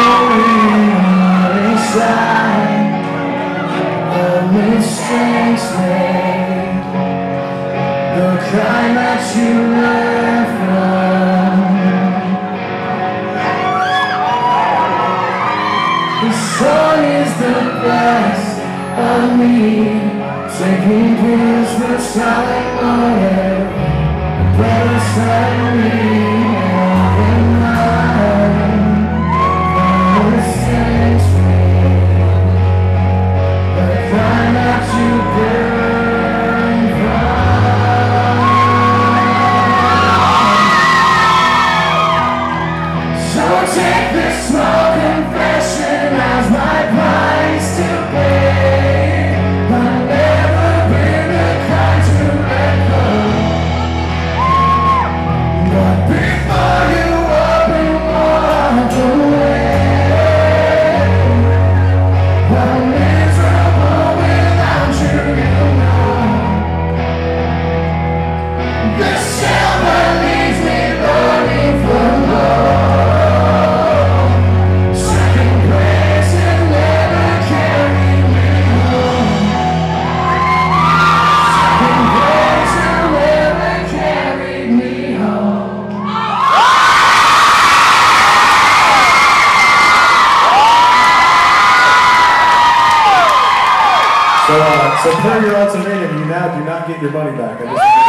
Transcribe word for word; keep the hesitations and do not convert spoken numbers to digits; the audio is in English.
Knowing all inside the mistakes made, the kind that you learn from. The song is the best of me, taking pills for time away, the better side of me, having mine. The mistakes made, the kind that you burn from. So take this small confession as my price to pay. I've never been the kind to let go, but before you up and walk away, I'm miserable without you, you know. The silver leaves me longing for more. Second place and never carry me home. Second place and never carry me home. So, uh, so per your ultimatum, you now do not get your money back. I just